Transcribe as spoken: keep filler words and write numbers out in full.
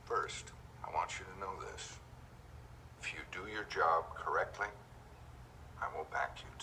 First, I want you to know this. If you do your job correctly, I will back you.